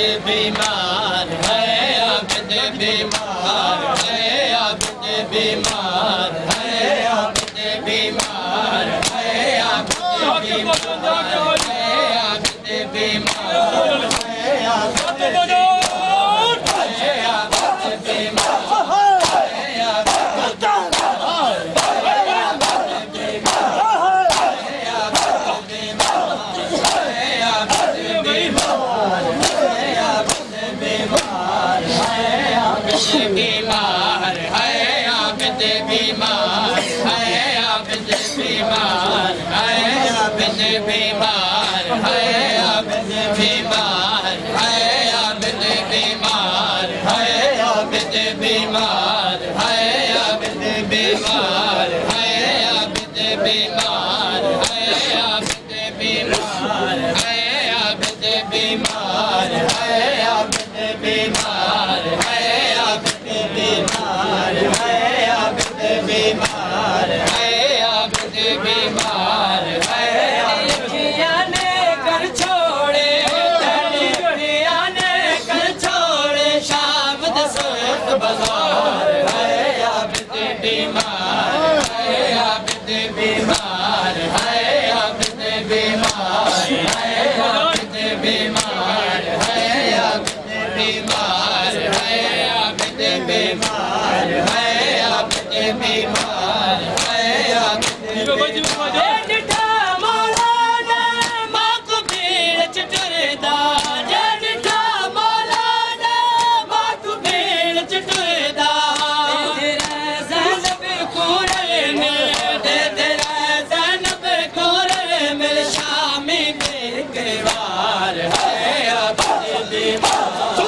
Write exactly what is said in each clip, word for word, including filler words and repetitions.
बीमार है आबिद बीमार है आबिद बीमार है आबिद बीमार है आबिद बीमार है आबिद बीमार है आबिद बीमार है आबिद बीमार है आबिद बीमार है आबिद बीमार है आबिद बीमार है आबिद बीमार है आबिद बीमार है आबिद बीमार है आबिद बीमार है आबिद बीमार है आबिद बीमार है आबिद बीमार है बीमार है आबिद बीमार है आबिद बीमार है अखियाँ ने कर छोड़े अखियाँ ने कर छोड़े शाम दसत बाजार है आबिद बीमार है आबिद बीमार है आबिद बीमार है आबिद बीमार है आबिद बीमार है आबिद बीमार है आबिद बीमार है आबिद बीमार जिठा मौलाना मां को भीड़ चटुरदा जिठा मौलाना मां को भीड़ चटुरदा तेरा ज़ैनब कुरल मिल दे तेरा ज़ैनब कुरल मिल शामी बेकरार है आबिद बीमार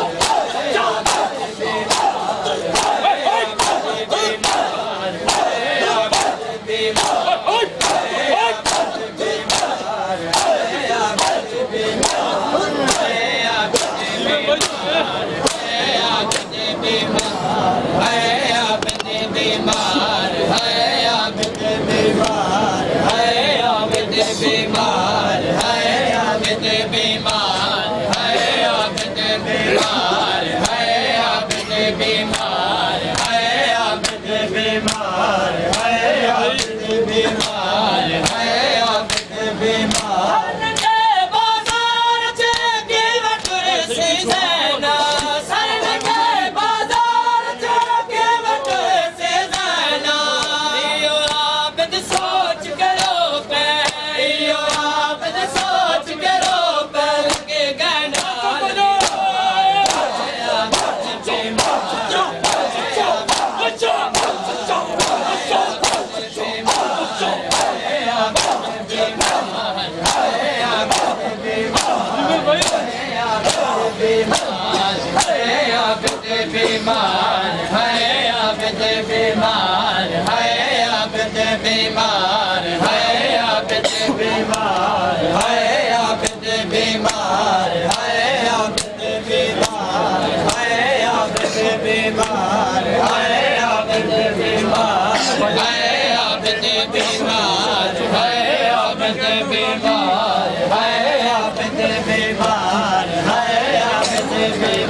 बीमार है आबिद बीमार है आबिद बीमार है आबिद बीमार है आबिद बीमार है आबिद बीमार है आबिद बीमार है आबिद बीमार है आबिद बीमार बीमार है आबिद बीमार है आबिद बीमार है आबिद बीमार है आबिद बीमार है आबिद बीमार है आबिद बीमार है आबिद बीमार है आबिद बीमार है आबिद बीमार है आबिद बीमार है आबिद बीमार